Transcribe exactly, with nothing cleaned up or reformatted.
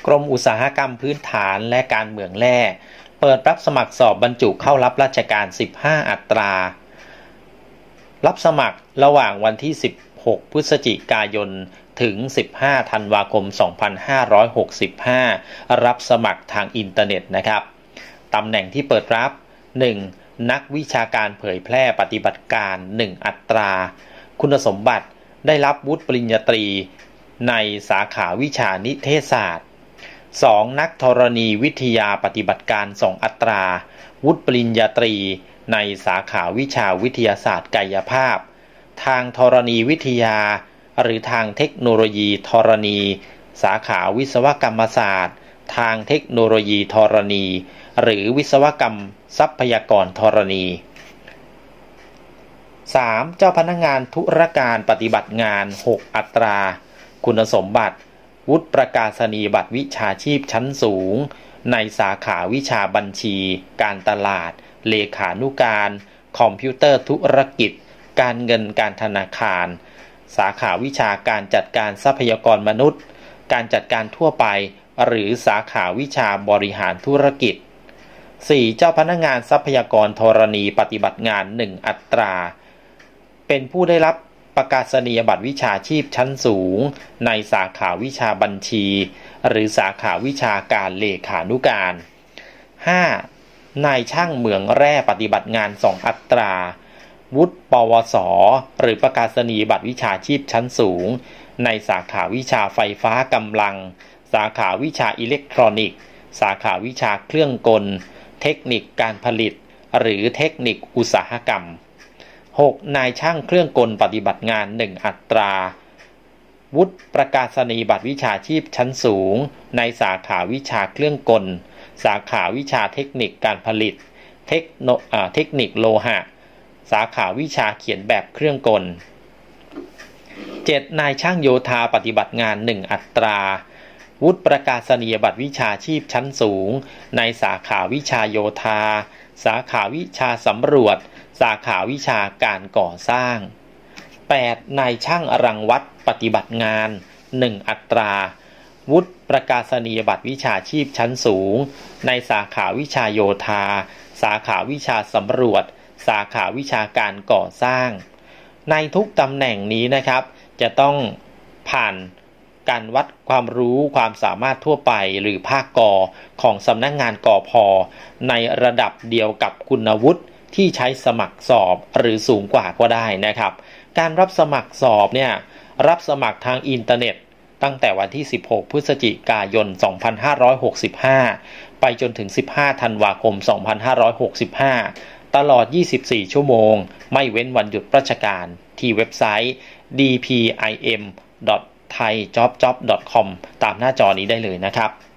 กรมอุตสาหกรรมพื้นฐานและการเมืองแร่เปิดรับสมัครสอบบรรจุเข้ารับราชการสิบห้าอัตรารับสมัครระหว่างวันที่สิบหกพฤศจิกายนถึงสิบห้าธันวาคมสองพันห้าร้อยหกสิบห้ารับสมัครทางอินเทอร์เน็ตนะครับตำแหน่งที่เปิดรับ หนึ่ง. นักวิชาการเผยแพร่ปฏิบัติการหนึ่งอัตราคุณสมบัติได้รับวุฒิปริญญาตรีในสาขาวิชานิเทศศาสตร์ สอง. นักธรณีวิทยาปฏิบัติการสองอัตราวุฒิปริญญาตรีในสาขาวิชาวิทยาศาสตร์กายภาพทางธรณีวิทยาหรือทางเทคโนโลยีธรณีสาขาวิศวกรรมศาสตร์ทางเทคโนโลยีธรณีหรือวิศวกรรมทรัพยากรธรณี สาม. เจ้าพนักงานธุรการปฏิบัติงานหกอัตราคุณสมบัติวุฒิประกาศนียบัตรวิชาชีพชั้นสูงในสาขาวิชาบัญชีการตลาดเลขานุการคอมพิวเตอร์ธุรกิจการเงินการธนาคารสาขาวิชาการจัดการทรัพยากรมนุษย์การจัดการทั่วไปหรือสาขาวิชาบริหารธุรกิจ สี่. เจ้าพนักงานทรัพยากรธรณีปฏิบัติงานหนึ่งอัตราเป็นผู้ได้รับประกาศนียบัตรวิชาชีพชั้นสูงในสาขาวิชาบัญชีหรือสาขาวิชาการเลขานุการ ห้า. นายช่างเหมืองแร่ปฏิบัติงานสองอัตราวุฒิปวสหรือประกาศนียบัตรวิชาชีพชั้นสูงในสาขาวิชาไฟฟ้ากำลังสาขาวิชาอิเล็กทรอนิกส์สาขาวิชาเครื่องกลเทคนิคการผลิตหรือเทคนิคอุตสาหกรรม หก. นายช่างเครื่องกลปฏิบัติงานหนึ่งอัตราวุฒิประกาศนียบัตรวิชาชีพชั้นสูงในสาขาวิชาเครื่องกลสาขาวิชาเทคนิคการผลิตเทคโนอ่าเทคนิคโลหะสาขาวิชาเขียนแบบเครื่องกล เจ็ด. นายช่างโยธาปฏิบัติงานหนึ่งอัตราวุฒิประกาศนียบัตรวิชาชีพชั้นสูงในสาขาวิชาโยธาสาขาวิชาสำรวจสาขาวิชาการก่อสร้าง แปด. นายช่างรังวัดปฏิบัติงานหนึ่งอัตราวุฒิประกาศนียบัตรวิชาชีพชั้นสูงในสาขาวิชาโยธาสาขาวิชาสำรวจสาขาวิชาการก่อสร้างในทุกตำแหน่งนี้นะครับจะต้องผ่านการวัดความรู้ความสามารถทั่วไปหรือภาคกของสำนักงานกพ.ในระดับเดียวกับคุณวุฒิที่ใช้สมัครสอบหรือสูงกว่าก็ได้นะครับการรับสมัครสอบเนี่ยรับสมัครทางอินเทอร์เน็ตตั้งแต่วันที่สิบหกพฤศจิกายนสองพันห้าร้อยหกสิบห้าไปจนถึงสิบห้าธันวาคมสองพันห้าร้อยหกสิบห้าตลอดยี่สิบสี่ชั่วโมงไม่เว้นวันหยุดราชการที่เว็บไซต์ ดี พี ไอ เอ็ม ดอท ไทย จ็อบ จ็อบ ดอท คอม ตามหน้าจอนี้ได้เลยนะครับ